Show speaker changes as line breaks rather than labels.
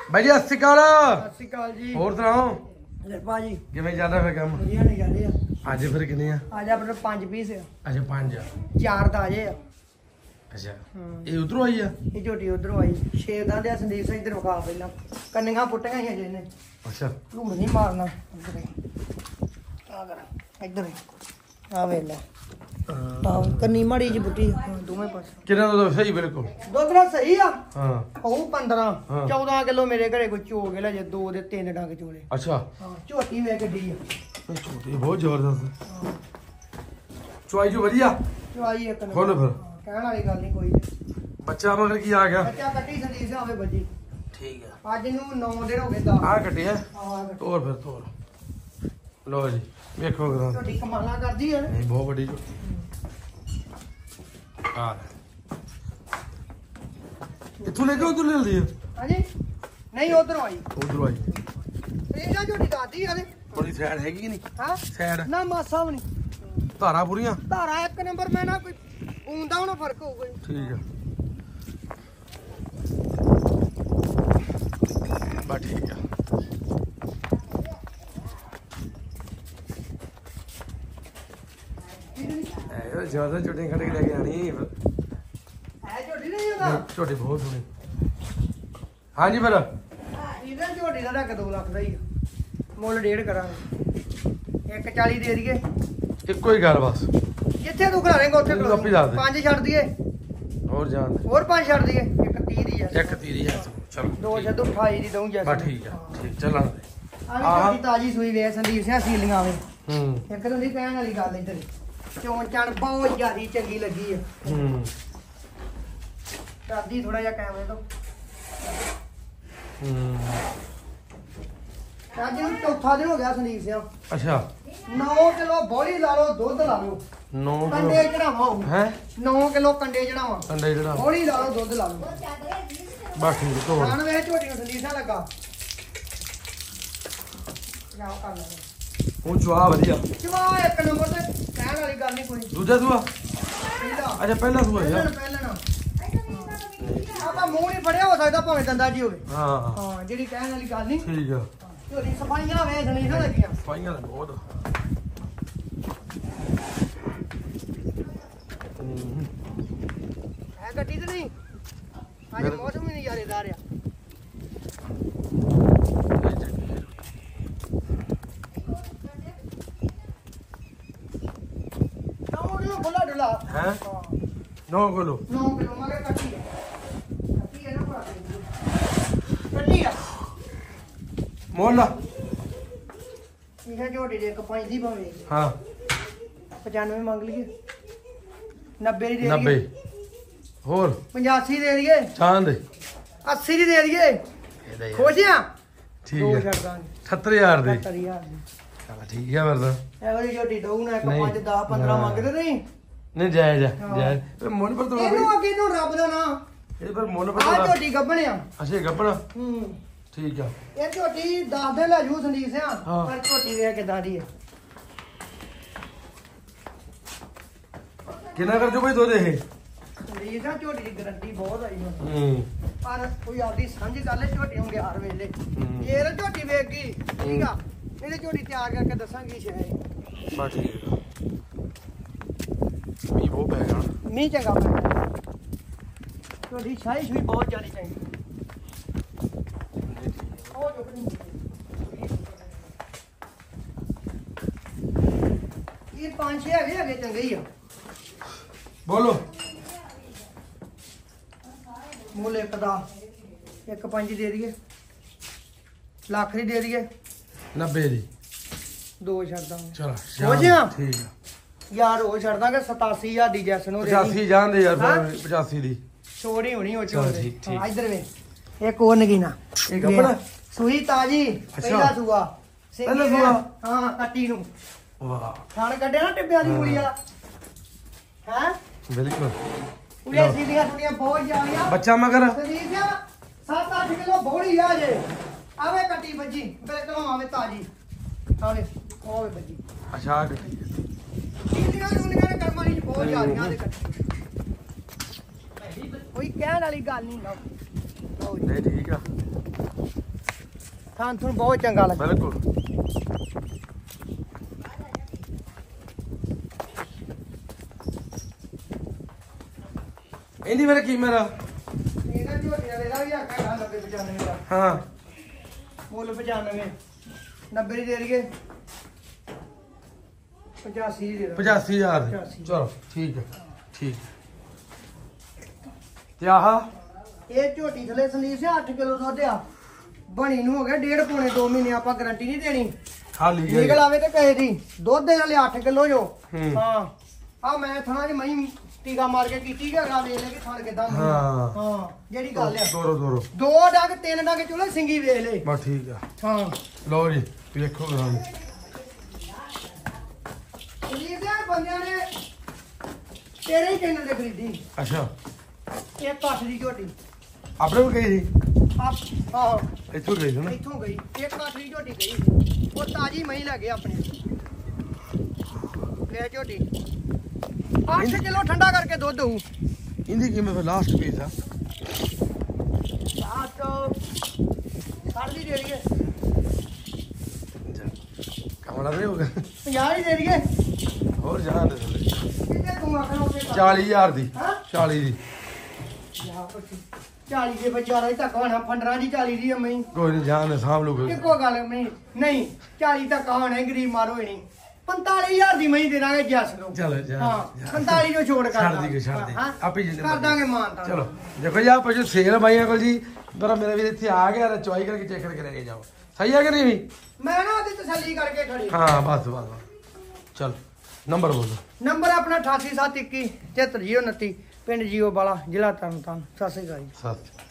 भाई जी सत श्री अकाल।
सत श्री अकाल जी।
होर सुनाओ
भाजी
किवें ਚੱਲਦਾ ਫਿਰ ਕੰਮ?
ਵਧੀਆ ਨਹੀਂ ਚੱਲ ਰਿਹਾ।
ਅੱਜ ਫਿਰ ਕਿੰਨੇ ਆ?
ਅੱਜ ਆਪਣੇ 5 ਪੀਸ ਆ।
ਅੱਛਾ 5 ਆ।
4 ਤਾਜ਼ੇ ਆ।
ਅੱਛਾ ਇਹ ਉਧਰੋਂ ਆਈ ਆ?
ਇਹ ਝੋਟੀ ਉਧਰੋਂ ਆਈ। 6 ਦਾ ਦੇ ਸੰਦੀਪ ਸਿੰਘ ਇਧਰ ਵਿਖਾ ਪਹਿਲਾਂ ਕੰਨੀਆਂ ਪੁੱਟੀਆਂ ਹੀ ਅਜੇ ਨੇ।
ਅੱਛਾ
ਝੂੜ ਨਹੀਂ ਮਾਰਨਾ। ਆ ਕਰ ਇੱਧਰ ਆ ਵੇਲਾ ਆ ਕੰਨੀ ਮਾੜੀ ਜੀ ਬੁੱਟੀ ਦੋਵੇਂ ਪਾਸੇ।
ਕਿੰਨਾ ਦੁੱਧ? ਸਹੀ ਬਿਲਕੁਲ
ਦੁੱਧ ਦਾ ਸਹੀ ਆ।
ਹਾਂ
ਉਹ 15
ਹਾਂ।
14 ਕਿਲੋ ਮੇਰੇ ਘਰੇ ਕੋਈ ਚੋ ਕੇ ਲੈ ਜੇ 2 ਦੇ 3 ਡੰਗ ਚੋਲੇ।
ਅੱਛਾ
ਹਾਂ ਝੋਟੀ ਵੇ ਗੱਡੀ ਆ।
ਇਹ ਝੋਟੀ ਬਹੁਤ ਜ਼ਬਰਦਸਤ। ਚੁਆਈ ਜੋ ਵਧੀਆ।
ਚਵਾਈ ਇੱਕ ਨੰਬਰ।
ਖੋਲ ਫਿਰ।
ਕਹਿਣ ਵਾਲੀ ਗੱਲ ਨਹੀਂ ਕੋਈ ਨਹੀਂ।
ਬੱਚਾ ਮਗਰ ਕੀ ਆ ਗਿਆ?
ਬੱਚਾ ਕੱਟੀ ਸੰਦੀਪ ਸਿੰਘ ਆਵੇ ਬੱਜੀ।
ਠੀਕ ਆ।
ਅੱਜ ਨੂੰ 9 ਦਿਨ ਹੋ ਗਏ ਦਾ।
ਆ ਕੱਟਿਆ
ਹਾਂ
ਤੋਰ ਫਿਰ ਤੋਰ। ਲੋ ਜੀ ਵੇਖੋ ਗਰਾਂ।
ਝੋਟੀ ਕਮਾਲਾਂ ਕਰਦੀ ਹੈ।
ਨਹੀਂ ਬਹੁਤ ਵੱਡੀ ਝੋਟੀ ਆ। ਇੱਥੋਂ ਲੈ ਕੇ ਉਧਰ ਲੈ ਲਦੀ ਆ?
ਹਾਂਜੀ ਨਹੀਂ ਉਧਰੋਂ ਆਈ।
ਉਧਰੋਂ ਆਈ।
ਇਹ ਝੋਟੀ ਦਾਦੀ ਆ।
ਥੋੜੀ ਸਾਈਡ ਹੈਗੀ ਕਿ ਨਹੀਂ?
ਹਾਂ
ਸਾਈਡ
ਨਾ ਮਾਸਾ ਵੀ ਨਹੀਂ।
ਧਾਰਾਂ ਪੂਰੀਆਂ?
ਧਾਰਾ ਇੱਕ ਨੰਬਰ। ਮੈਂ ਨਾ ਕੋਈ ਊਂਦਾ ਹੁਣ ਫਰਕ ਹੋਊਗਾ ਜੀ।
ਠੀਕ ਆ ਬਾ ਠੀਕ ਆ। ਇਹ ਜਿਆਦਾ ਝੋਟੀਆਂ ਕੱਢ ਕੇ ਲੈ ਕੇ ਆਣੀ।
ਹੈ ਝੋਟੀ ਨਹੀਂ ਹੁੰਦਾ।
ਝੋਟੀ ਬਹੁਤ ਸੋਹਣੀ। ਹਾਂਜੀ ਫਿਰ
ਇਹਦਾ ਝੋਟੀ ਦਾ ਰੱਖ 2 ਲੱਖ ਦਾ ਹੀ ਆ। ਮੁੱਲ 1.5 ਕਰਾਂਗੇ। 140 ਦੇ ਦਈਏ।
ਇੱਕੋ ਹੀ ਗੱਲ ਬਸ।
ਜਿੱਥੇ ਤੂੰ ਕਰਾਵੇਂਗਾ ਉੱਥੇ
ਤੂੰ ਆਪੇ ਦੱਸ ਦੇ।
5 ਛੱਡ ਦਈਏ।
ਹੋਰ ਜਾਣ ਦੇ।
ਹੋਰ 5 ਛੱਡ ਦਈਏ। 130 ਦੀ ਆ।
ਇੱਕ ਤੀਰੀ ਆ। ਚਲੋ
2 ਛੱਡੋ 28 ਦੀ ਦਊਂ ਜੈਸੇ।
ਬਾ ਠੀਕ ਆ। ਠੀਕ ਚੱਲਣ ਦੇ।
ਆਹ ਝੋਟੀ ਤਾਜੀ ਸੂਈ ਵੇ ਸੰਦੀਪ ਸਿੰਘ ਸੀਲੀਆਂ ਆਵੇ।
ਹੂੰ
ਇੱਕ ਤਾਂ ਨਹੀਂ ਕਹਿਣ ਵਾਲੀ ਗੱਲ ਇੱਧਰ। ਚੋਣ ਚਾਣ ਬਹੁਤ ਜ਼ਿਆਦੀ ਚੰਗੀ ਲੱਗੀ ਆ।
ਹੂੰ
ਕਰਦੀ ਥੋੜਾ ਜਿਹਾ ਕੈਮਰੇ ਤੋਂ।
ਹੂੰ
ਅੱਜ ਨੂੰ ਚੌਥਾ ਦਿਨ ਹੋ ਗਿਆ ਸੰਦੀਪ ਸਿੰਘ।
ਅੱਛਾ
9 ਕਿਲੋ ਬੋਲੀ ਲਾ ਲਓ ਦੁੱਧ ਲਾ ਲਓ।
9
ਕੰਡੇ ਚੜਾਵਾਂ
ਹੈ
9 ਕਿਲੋ ਕੰਡੇ ਚੜਾਵਾਂ।
ਅੰਡੇ ਜਿਹੜਾ
ਬੋਲੀ ਲਾ ਲਓ ਦੁੱਧ ਲਾ ਲਓ।
ਬਸ ਠੀਕ ਤੋੜ।
ਖਾਣ ਵੇ ਝੋਟੀ ਨੂੰ ਸੰਦੀਪ ਸਿੰਘ ਲੱਗਾ। ਜਾਓ ਕਰ ਲੈ।
ਹੁਣ ਚੁਆ ਵਧੀਆ।
ਚਵਾ ਇੱਕ ਨੰਬਰ ਤੇ ਕਹਿਣ ਵਾਲੀ ਗੱਲ ਨਹੀਂ ਕੋਈ।
ਦੂਜਾ ਸੂਆ?
ਪਹਿਲਾ
ਅੱਛਾ ਪਹਿਲਾ ਸੂਆ ਯਾਰ।
ਪਹਿਲਾਂ ਆਪਾਂ ਮੂੰਹ ਨਹੀਂ ਫੜਿਆ ਹੋ ਸਕਦਾ ਭਾਵੇਂ ਦੰਦਾ ਜੀ ਹੋਵੇ।
ਹਾਂ
ਹਾਂ ਜਿਹੜੀ ਕਹਿਣ ਵਾਲੀ ਗੱਲ ਨਹੀਂ।
ਠੀਕ ਆ।
ਝੋਟੀ ਸਫਾਈਆਂ ਵੇ ਸੰਦੀਪ ਸਿੰਘ ਲੱਗੀਆਂ।
ਸਫਾਈਆਂ ਤਾਂ ਬਹੁਤ।
ਹੈ ਗੱਡੀ ਤੇ ਨਹੀਂ। ਅੱਜ ਮੌਸਮ ਹੀ ਨਜ਼ਾਰੇਦਾਰ ਆ। ਬੋਲਾ ਡੁਲਾ
ਹੈ 9 ਕਿਲੋ।
9 ਕਿਲੋ ਮਗਰ ਕੱਟੀ ਹੈ। ਕੱਟੀ ਹੈ ਨਾ ਭਰਾ ਕੱਟੀ ਆ।
ਮੁੱਲ
ਇਹ ਹੈ ਝੋਟੀ ਦੇ ਇੱਕ 5 ਦੀ ਭਾਵੇਂ।
ਹਾਂ
95 ਮੰਗ ਲਈਏ। 90 ਦੀ ਦੇ
90
ਦਈਏ।
ਹੋਰ
85 ਦੇ ਦਈਏ।
ਚਾਂ ਦੇ
80 ਦੀ ਦੇ ਦਈਏ। ਖੁਸ਼ ਆ?
ਠੀਕ
ਦੋ
ਹੈ
ਛੱਡ ਦਾਂਗੇ।
70000 ਦੀ।
70000 ਦੀ।
ਚਲ ਠੀਕ ਹੈ ਫਿਰ।
ਇਹੋ ਜਿਹੀ ਝੋਟੀ ਦਊ ਨਾ। ਇੱਕ
ਨਹੀਂ।
5 10 15 ਮੰਗਦੇ ਨਹੀਂ।
ਨਹੀਂ ਜਾਇਜ਼ ਆ
ਹਾਂ।
ਜਾਇਜ਼। ਮੁੱਲ ਪਰ ਤੋੜਾ
ਇਹਨੂੰ ਅੱਗੇ ਨੂੰ ਰੱਬ ਦਾ ਨਾਂ।
ਇਹ ਪਰ ਮੁੱਲ ਪਰ
ਆਹ
ਤੋੜਾ।
ਝੋਟੀ ਗੱਭਣਿਆ।
ਅੱਛਾ ਗੱਪਣਾ
ਹੂੰ
ਠੀਕ ਆ।
ਇਹ ਝੋਟੀ 10 ਦਿਨ ਲੈ ਜੂ ਸੰਦੀਪ ਸਿੰਘ।
ਹਾਂ।
ਪਰ ਝੋਟੀ ਵੇਖ ਕਿਦਾਂ ਦੀ ਹੈ।
ਕਿੰਨਾ ਕਰ ਜੋ ਭਾਈ ਦੁੱਧ ਇਹ?
ਸੰਦੀਪ ਸਿੰਘ ਝੋਟੀ ਦੀ ਗਰੰਟੀ ਬਹੁਤ ਆਈ ਹੁਣ।
ਹੂੰ
ਪਰ ਕੋਈ ਆਪਦੀ ਸਮਝ ਕਰ ਲੈ ਝੋਟੀ ਨੂੰ 11 ਵੇਲੇ।
ਹੂੰ।
ਇਹ ਨਾ ਝੋਟੀ ਵੇਖ ਗਈ ਠੀਕ ਆ। ਇਹਨੇ ਝੋਟੀ ਤਿਆਰ ਕਰਕੇ ਦੱਸਾਂਗੀ ਸ਼ਾਇਦ।
ਬਾ ਠੀਕ ਆ। ਮੀਂਹ ਬਹੁਤ ਪੈ ਗਿਆ।
ਨਹੀਂ ਚੰਗਾ ਮੈਂ ਝੋਟੀ ਸਾਈਜ਼ ਵੀ ਬਹੁਤ ਜ਼ਿਆਦਾ ਚੰਗੀ। ਉਹ ਝੋਟੀ ਇਹ 5-6 ਹੈਗੇ ਚੰਗੇ ਹੀ ਆ।
ਬੋਲੋ
ਮੁੱਲ ਇੱਕ ਦਾ 1.5 ਦੇ ਦਈਏ। ਲੱਖ ਦੀ ਦੇ ਦਈਏ।
90 ਦੀ।
2 ਛੱਡ ਦਾਂਗੇ।
ਚਲ
ਹੋ ਗਿਆ?
ਠੀਕ ਆ।
ਯਾਰ ਉਹ ਛੱਡ ਦਾਂਗੇ 87000 ਦੀ ਜੈਸ ਨੂੰ
85 ਜਾਂਦੇ ਯਾਰ
ਹਾਂ?
85 ਦੀ।
ਛੋੜੀ ਹੋਣੀ ਉਹ
ਚੱਲ
ਚੋਂ।
ਠੀਕ, ਠੀਕ।
ਹਾਂ ਇੱਧਰ ਵੇ ਇੱਕ ਹੋਰ ਨਗੀਨਾ।
ਇਹ ਗੱਭਣ?
ਸੂਈ ਤਾਜੀ ਪਹਿਲਾ ਸੂਆ।
ਪਹਿਲਾ ਸੂਆ?
ਹਾਂ ਕੱਟੀ ਨੂੰ
ਵਾਹ
ਖਾਣ ਕੱਢਿਆ ਨਾ ਟਿੱਬਿਆਂ ਦੀ ਮੂਲੀ ਵਾਲਾ ਹੈ।
ਬਿਲਕੁਲ।
ਉਹਦੇ ਸੀਧੀਆਂ ਸੁਣੀਆਂ ਬਹੁਤ ਜ਼ਿਆਦੀਆਂ।
ਬੱਚਾ ਮਗਰ
ਸੰਦੀਪ ਜੀ 7-8 ਕਿਲੋ ਬੋੜੀ ਆ ਜੇ। ਆਵੇ ਕੱਟੀ ਬੱਜੀ ਬਿਲਕੁਲ ਆਵੇ ਤਾਜੀ। ਆਵੇ ਆਵੇ ਬੱਜੀ।
ਅੱਛਾ ਗੱਡੀ
ਸੀਧੀਆਂ ਸੁਣੀਆਂ ਨੇ ਕਰਮਾਂ ਦੀ ਬਹੁਤ ਜ਼ਿਆਦੀਆਂ ਦੇ ਕੱਟੀ। ਕੋਈ ਕਹਿਣ ਵਾਲੀ ਗੱਲ ਨਹੀਂ ਗਾ।
ਨਹੀਂ ਠੀਕ ਆ।
ਥਾਂ ਤੁਹਾਨੂੰ ਬਹੁਤ ਚੰਗਾ ਲੱਗਾ।
ਬਿਲਕੁਲ ਇਹਦੀ ਮੇਰਾ ਕੀ ਮੇਰਾ
ਇਹਨਾਂ ਝੋਟੀਆਂ ਦੇ ਲਾ ਵੀ ਆਖਾ 90 95 ਦਾ
ਹਾਂ
ਮੁੱਲ 95 90 ਦੀ ਦੇ ਦਈਏ 85 ਦੀ ਦੇ ਦਾਂਗੇ।
85,000 ਚਲੋ ਠੀਕ ਹੈ ਠੀਕ ਤੇ ਆਹ
ਇਹ ਝੋਟੀ ਥਲੇ ਸੰਦੀਪ ਸੇ 8 ਕਿਲੋ ਦੁੱਧ ਆ ਬਣੀ ਨੂੰ ਹੋ ਗਿਆ 1.5 ਪੌਣੇ 2 ਮਹੀਨੇ ਆਪਾਂ ਗਾਰੰਟੀ ਨਹੀਂ ਦੇਣੀ
ਖਾਲੀ
ਨਿਕਲ ਆਵੇ ਤੇ ਕਹੇ ਦੀ ਦੁੱਧ ਦੇ ਨਾਲੇ 8 ਕਿਲੋ ਜੋ
ਹੂੰ।
ਹਾਂ ਆ ਮੈਂ ਥਣਾ ਚ ਮਹੀਂ ਟੀਕਾ ਮਾਰ ਕੇ ਕੀਤੀ ਘਰਾ ਵੇਖ ਲੈ ਕਿ ਥਣ ਕਿਦਾਂ
ਹਾਂ।
ਹਾਂ ਜਿਹੜੀ ਗੱਲ ਆ
ਦੋਰੋ
2 ਡੰਗ 3 ਡੰਗ ਚੋਲੇ ਸਿੰਗੀ ਵੇਖ ਲੈ
ਬਸ ਠੀਕ ਆ
ਹਾਂ
ਲਓ ਜੀ ਵੇਖੋ ਗਰਾਮ
ਇਹ ਦੇ ਬੰਦਿਆਂ ਨੇ ਤੇਰੇ ਹੀ ਚੈਨਲ ਤੇ ਖਰੀਦੀ
ਅੱਛਾ
ਇਹ ਪੱਠ ਦੀ ਝੋਟੀ
ਆਪਣੇ ਕੋਲ ਗਈ ਸੀ
ਆਹੋ
ਇੱਥੋਂ ਗਈ ਸੀ ਨਾ
ਇੱਥੋਂ ਗਈ ਇੱਕ ਪੱਠ ਦੀ ਝੋਟੀ ਗਈ ਉਹ ਤਾਜੀ ਮਹੀਂ ਲੱਗੇ ਆਪਣੇ ਲੈ ਝੋਟੀ 8 ਕਿਲੋ ਠੰਡਾ ਕਰਕੇ ਦੁੱਧ ਹੋਊ
ਇਹਦੀ ਕੀਮਤ ਫਿਰ ਲਾਸਟ ਪੀਸ ਆ
ਆਹ ਤੋਂ ਛੱਡ ਦੀ ਦੇ ਦਈਏ
ਕਮਲਾ ਦੇ ਹੋ ਗਿਆ
50 ਹੀ ਦੇ ਦਈਏ
ਹੋਰ ਜਾਣ ਦੇ ਥੱਲੇ।
ਕਿੰਨੇ ਤੂੰ ਆਖਣਾ ਉੱਤੇ
40,000 ਦੀ
ਹਾਂ
40 ਦੀ
40 ਦੇ ਬਜਾਰਾ ਹੀ ਤੱਕ ਹੋਣਾ 15 ਦੀ 40 ਦੀ ਅਮਈ
ਕੋਈ ਨਹੀਂ ਜਾਣ ਦੇ ਸਾਂਭ ਲੂਗਾ
ਇੱਕੋ ਗੱਲ ਅਮਈ ਨਹੀਂ 40 ਤੱਕ ਹੋਣਾ ਗਰੀਬ ਮਾਰੋ ਨਹੀਂ 45,000 ਦੀ ਮਹੀਂ ਦੇ ਦਾਂਗੇ ਜੱਸ ਨੂੰ
ਚਲੋ ਜਾ
ਹਾਂ 45 ਜੋ ਛੋੜ ਕਰ
ਛੱਡ ਦੀ ਛੱਡ ਦੀ
ਹਾਂ,
ਆਪੇ ਜਿੰਨੇ
ਕਰ ਦਾਂਗੇ ਮਾਨਤਾ
ਚਲੋ ਦੇਖੋ ਜੀ ਆ ਪਸ਼ੂ ਸੇਲ ਬਾਈਆਂ ਕੋਲ ਜੀ ਪਰ ਮੇਰਾ ਵੀ ਇੱਥੇ ਆ ਗਿਆ ਤਾਂ ਚੁਆਈ ਕਰਕੇ ਚੈੱਕ ਕਰਕੇ ਲੈ ਕੇ ਜਾਓ ਸਹੀ ਹੈ ਕਿ ਨਹੀਂ ਵੀ
ਮੈਂ ਨਾ ਉਹਦੀ ਤਸੱਲੀ ਕਰਕੇ ਖੜੀ
ਹਾਂ ਬਸ ਚਲ ਨੰਬਰ ਬੋਲੋ
ਨੰਬਰ ਆਪਣਾ 8871 73029 ਪਿੰਡ ਜੀਓ ਵਾਲਾ ਜ਼ਿਲ੍ਹਾ ਤਰਨਤਾਰਨ ਸਤਿ ਸ੍ਰੀ ਅਕਾਲ ਜੀ
ਸੱਤ